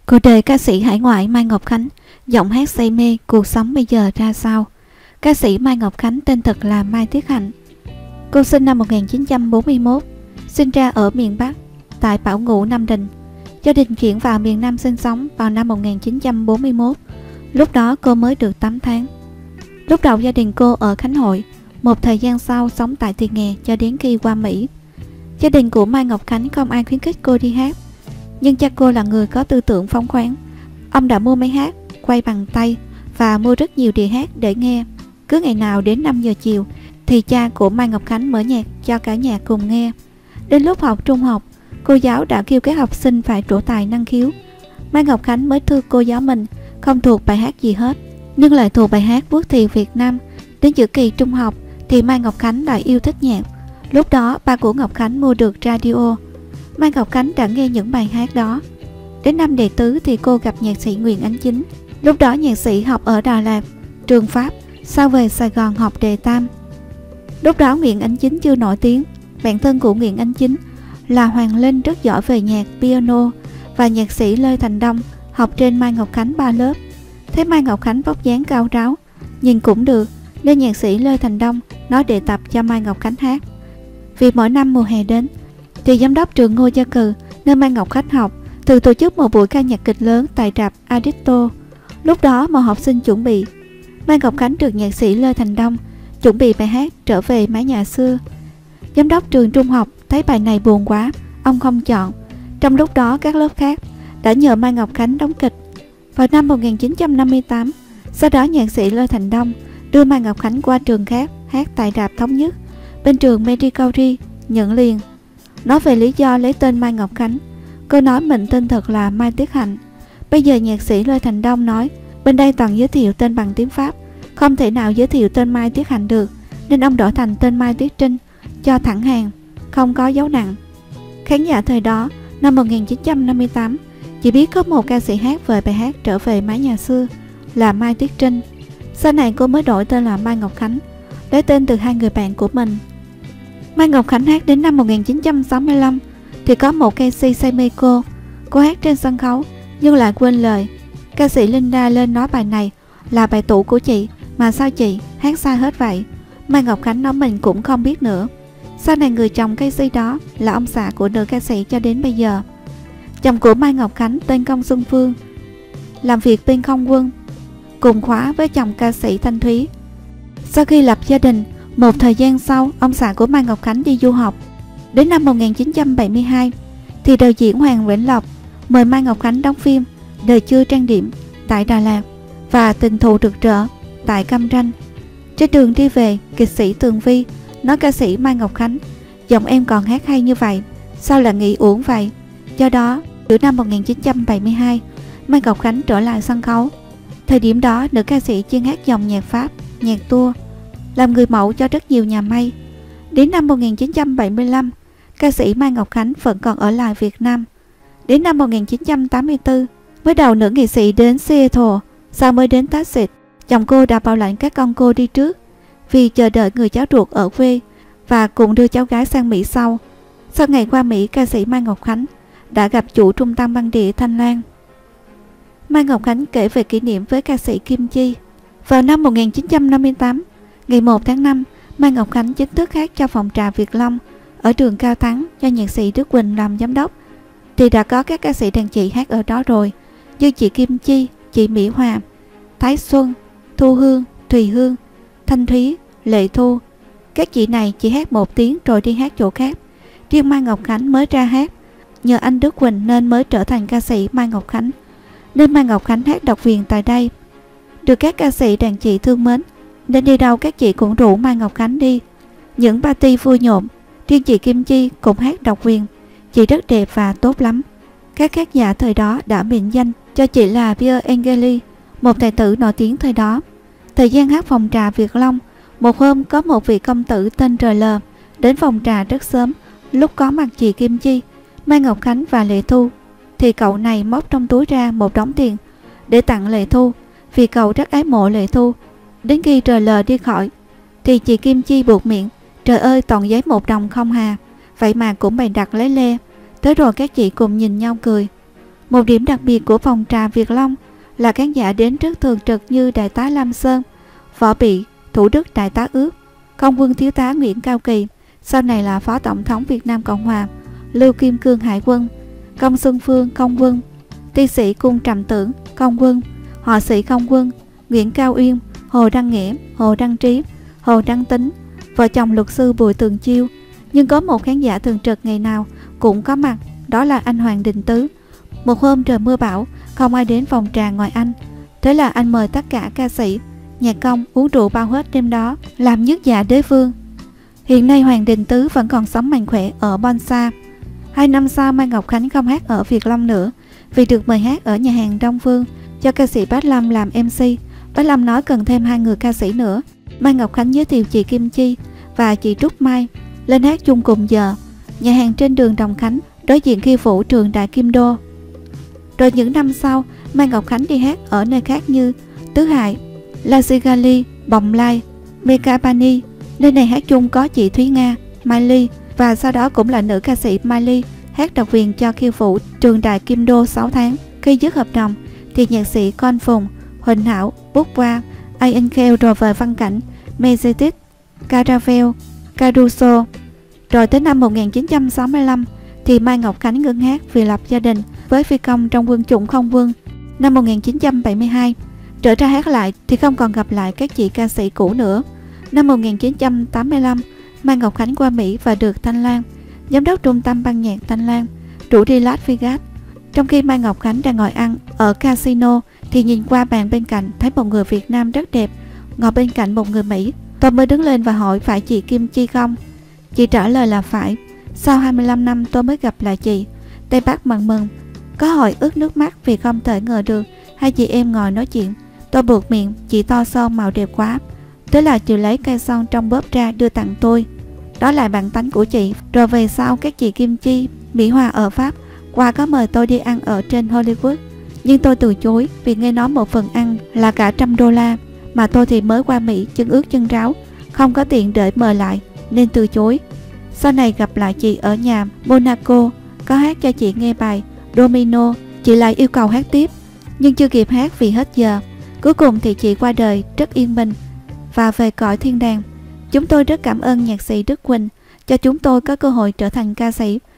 Cuộc đời ca sĩ hải ngoại Mai Ngọc Khánh, giọng hát say mê, cuộc sống bây giờ ra sao? Ca sĩ Mai Ngọc Khánh tên thật là Mai Tuyết Hạnh. Cô sinh năm 1941, sinh ra ở miền Bắc, tại Bảo Ngũ, Nam Định. Gia đình chuyển vào miền Nam sinh sống vào năm 1941. Lúc đó cô mới được 8 tháng. Lúc đầu gia đình cô ở Khánh Hội, một thời gian sau sống tại Tiền Nghè cho đến khi qua Mỹ. Gia đình của Mai Ngọc Khánh không ai khuyến khích cô đi hát, nhưng cha cô là người có tư tưởng phóng khoáng. Ông đã mua máy hát, quay bằng tay và mua rất nhiều đĩa hát để nghe. Cứ ngày nào đến 5 giờ chiều thì cha của Mai Ngọc Khánh mở nhạc cho cả nhà cùng nghe. Đến lúc học trung học, cô giáo đã kêu các học sinh phải trổ tài năng khiếu. Mai Ngọc Khánh mới thưa cô giáo mình không thuộc bài hát gì hết, nhưng lại thuộc bài hát Quốc Thiều Việt Nam. Đến giữa kỳ trung học thì Mai Ngọc Khánh lại yêu thích nhạc. Lúc đó ba của Ngọc Khánh mua được radio. Mai Ngọc Khánh đã nghe những bài hát đó. Đến năm đệ tứ thì cô gặp nhạc sĩ Nguyễn Ánh Chính. Lúc đó nhạc sĩ học ở Đà Lạt, trường Pháp, sau về Sài Gòn học đề tam. Lúc đó Nguyễn Ánh Chính chưa nổi tiếng. Bạn thân của Nguyễn Ánh Chính là Hoàng Linh rất giỏi về nhạc piano, và nhạc sĩ Lê Thành Đông học trên Mai Ngọc Khánh 3 lớp. Thế Mai Ngọc Khánh vóc dáng cao ráo, nhìn cũng được, nên nhạc sĩ Lê Thành Đông nói để tập cho Mai Ngọc Khánh hát. Vì mỗi năm mùa hè đến thì giám đốc trường Ngô Gia Cừ, nơi Mai Ngọc Khánh học, thường tổ chức một buổi ca nhạc kịch lớn tại rạp Aditto. Lúc đó một học sinh chuẩn bị. Mai Ngọc Khánh được nhạc sĩ Lê Thành Đông chuẩn bị bài hát Trở Về Mái Nhà Xưa. Giám đốc trường trung học thấy bài này buồn quá, ông không chọn. Trong lúc đó các lớp khác đã nhờ Mai Ngọc Khánh đóng kịch. Vào năm 1958, sau đó nhạc sĩ Lê Thành Đông đưa Mai Ngọc Khánh qua trường khác hát tại rạp Thống Nhất. Bên trường Medicauri nhận liền. Nói về lý do lấy tên Mai Ngọc Khánh, cô nói mình tên thật là Mai Tuyết Hạnh. Bây giờ nhạc sĩ Lê Thành Đông nói bên đây toàn giới thiệu tên bằng tiếng Pháp, không thể nào giới thiệu tên Mai Tuyết Hạnh được, nên ông đổi thành tên Mai Tuyết Trinh cho thẳng hàng, không có dấu nặng. Khán giả thời đó, năm 1958, chỉ biết có một ca sĩ hát về bài hát Trở Về Mái Nhà Xưa là Mai Tuyết Trinh. Sau này cô mới đổi tên là Mai Ngọc Khánh, lấy tên từ hai người bạn của mình. Mai Ngọc Khánh hát đến năm 1965 thì có một ca sĩ say mê cô. Cô hát trên sân khấu nhưng lại quên lời. Ca sĩ Linda lên nói bài này là bài tủ của chị, mà sao chị hát sai hết vậy? Mai Ngọc Khánh nói mình cũng không biết nữa. Sau này người chồng ca sĩ đó là ông xã của nữ ca sĩ cho đến bây giờ. Chồng của Mai Ngọc Khánh tên Công Xuân Phương, làm việc bên không quân, cùng khóa với chồng ca sĩ Thanh Thúy. Sau khi lập gia đình, một thời gian sau, ông xã của Mai Ngọc Khánh đi du học. Đến năm 1972 thì đạo diễn Hoàng Vĩnh Lộc mời Mai Ngọc Khánh đóng phim Đời Chưa Trang Điểm tại Đà Lạt và Tình Thù Rực Rỡ tại Cam Ranh. Trên đường đi về, kịch sĩ Tường Vi nói ca sĩ Mai Ngọc Khánh: giọng em còn hát hay như vậy, sao lại nghĩ uổng vậy? Do đó, từ năm 1972, Mai Ngọc Khánh trở lại sân khấu. Thời điểm đó, nữ ca sĩ chuyên hát dòng nhạc Pháp, nhạc tour, làm người mẫu cho rất nhiều nhà may. Đến năm 1975, ca sĩ Mai Ngọc Khánh vẫn còn ở lại Việt Nam. Đến năm 1984, mới đầu nữ nghệ sĩ đến Seattle, sau mới đến Texas. Chồng cô đã bảo lãnh các con cô đi trước vì chờ đợi người cháu ruột ở quê và cùng đưa cháu gái sang Mỹ sau. Sau ngày qua Mỹ, ca sĩ Mai Ngọc Khánh đã gặp chủ trung tâm băng đĩa Thanh Lan. Mai Ngọc Khánh kể về kỷ niệm với ca sĩ Kim Chi. Vào năm 1958, ngày 1 tháng 5, Mai Ngọc Khánh chính thức hát cho phòng trà Việt Long ở trường Cao Thắng cho nhạc sĩ Đức Quỳnh làm giám đốc. Thì đã có các ca sĩ đàn chị hát ở đó rồi, như chị Kim Chi, chị Mỹ Hòa, Thái Xuân, Thu Hương, Thùy Hương, Thanh Thúy, Lệ Thu. Các chị này chỉ hát một tiếng rồi đi hát chỗ khác. Riêng Mai Ngọc Khánh mới ra hát, nhờ anh Đức Quỳnh nên mới trở thành ca sĩ Mai Ngọc Khánh. Nên Mai Ngọc Khánh hát độc quyền tại đây. Được các ca sĩ đàn chị thương mến, nên đi đâu các chị cũng rủ Mai Ngọc Khánh đi. Những party vui nhộn, riêng chị Kim Chi cũng hát độc quyền. Chị rất đẹp và tốt lắm. Các khán giả thời đó đã mệnh danh cho chị là Pierre Angeli, một tài tử nổi tiếng thời đó. Thời gian hát phòng trà Việt Long, một hôm có một vị công tử tên RL đến phòng trà rất sớm. Lúc có mặt chị Kim Chi, Mai Ngọc Khánh và Lệ Thu, thì cậu này móc trong túi ra một đống tiền để tặng Lệ Thu, vì cậu rất ái mộ Lệ Thu. Đến khi RL đi khỏi thì chị Kim Chi buột miệng: trời ơi, toàn giấy 1 đồng không hà, vậy mà cũng bày đặt lấy lê. Tới rồi các chị cùng nhìn nhau cười. Một điểm đặc biệt của phòng trà Việt Long là khán giả đến rất thường trực như Đại tá Lam Sơn, Võ Bị, Thủ Đức Đại tá Ước, Không quân Thiếu tá Nguyễn Cao Kỳ, sau này là Phó Tổng thống Việt Nam Cộng Hòa, Lưu Kim Cương Hải quân, Công Xuân Phương Không quân, Ti sĩ Cung Trầm Tưởng Không quân, Họ sĩ Không quân, Nguyễn Cao Uyên, Hồ Đăng Nghĩa, Hồ Đăng Trí, Hồ Đăng Tính, vợ chồng luật sư Bùi Tường Chiêu. Nhưng có một khán giả thường trực ngày nào cũng có mặt, đó là anh Hoàng Đình Tứ. Một hôm trời mưa bão, không ai đến phòng trà ngoài anh. Thế là anh mời tất cả ca sĩ, nhạc công uống rượu bao hết đêm đó, làm nhức dạ đế vương. Hiện nay Hoàng Đình Tứ vẫn còn sống mạnh khỏe ở Bonsa. 2 năm sau Mai Ngọc Khánh không hát ở Việt Long nữa vì được mời hát ở nhà hàng Đông Phương cho ca sĩ Bát Lâm làm MC. Bát Lâm nói cần thêm 2 người ca sĩ nữa. Mai Ngọc Khánh giới thiệu chị Kim Chi và chị Trúc Mai lên hát chung cùng giờ. Nhà hàng trên đường Đồng Khánh, đối diện Khiêu Vũ trường Đại Kim Đô. Rồi những năm sau, Mai Ngọc Khánh đi hát ở nơi khác như Tứ Hải, La Sigali, Bồng Lai, Mekapani. Nơi này hát chung có chị Thúy Nga, Mai Ly và sau đó cũng là nữ ca sĩ Mai Ly hát độc quyền cho Khiêu Vũ trường Đại Kim Đô 6 tháng. Khi dứt hợp đồng thì nhạc sĩ Con Phùng, Huỳnh Hảo, Bút Qua, A.N. Kheo rồi về Văn Cảnh, Mercedes, Caravel, Caruso. Rồi tới năm 1965 thì Mai Ngọc Khánh ngưng hát vì lập gia đình với phi công trong quân chủng không quân. Năm 1972 trở ra hát lại thì không còn gặp lại các chị ca sĩ cũ nữa. Năm 1985 Mai Ngọc Khánh qua Mỹ và được Thanh Lan, giám đốc trung tâm ban nhạc Thanh Lan, rủ đi Las Vegas. Trong khi Mai Ngọc Khánh đang ngồi ăn ở casino thì nhìn qua bàn bên cạnh thấy một người Việt Nam rất đẹp ngồi bên cạnh một người Mỹ. Tôi mới đứng lên và hỏi phải chị Kim Chi không? Chị trả lời là phải. Sau 25 năm tôi mới gặp lại chị. Tay bắt mừng mừng, có hồi ướt nước mắt vì không thể ngờ được hai chị em ngồi nói chuyện. Tôi buộc miệng, chị to son màu đẹp quá. Thế là chị lấy cây son trong bóp ra đưa tặng tôi. Đó là bản tánh của chị. Rồi về sau các chị Kim Chi, Mỹ Hòa ở Pháp qua có mời tôi đi ăn ở trên Hollywood. Nhưng tôi từ chối vì nghe nói một phần ăn là cả $100. Mà tôi thì mới qua Mỹ chân ướt chân ráo, không có tiền để mời lại nên từ chối. Sau này gặp lại chị ở nhà Monaco, có hát cho chị nghe bài Domino. Chị lại yêu cầu hát tiếp nhưng chưa kịp hát vì hết giờ. Cuối cùng thì chị qua đời rất yên bình và về cõi thiên đàng. Chúng tôi rất cảm ơn nhạc sĩ Đức Quỳnh cho chúng tôi có cơ hội trở thành ca sĩ